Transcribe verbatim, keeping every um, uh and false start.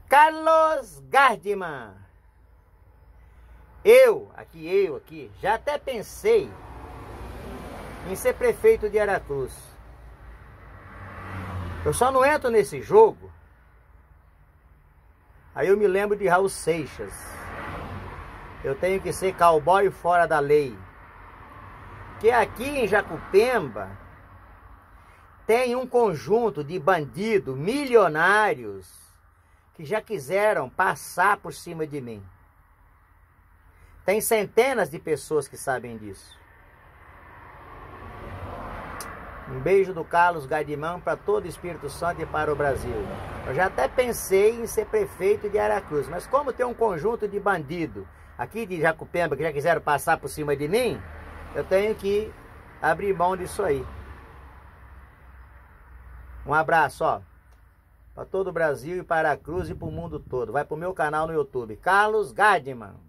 Carlos Gardman. Eu, aqui eu, aqui, já até pensei em ser prefeito de Aracruz. Eu só não entro nesse jogo. Aí eu me lembro de Raul Seixas. Eu tenho que ser cowboy fora da lei. Que aqui em Jacupemba tem um conjunto de bandidos milionários que já quiseram passar por cima de mim. Tem centenas de pessoas que sabem disso. Um beijo do Carlos Gardman para todo o Espírito Santo e para o Brasil. Eu já até pensei em ser prefeito de Aracruz, mas como tem um conjunto de bandidos aqui de Jacupemba que já quiseram passar por cima de mim, eu tenho que abrir mão disso aí. Um abraço, ó, para todo o Brasil e para Aracruz e para o mundo todo. Vai para o meu canal no YouTube, Carlos Gardman.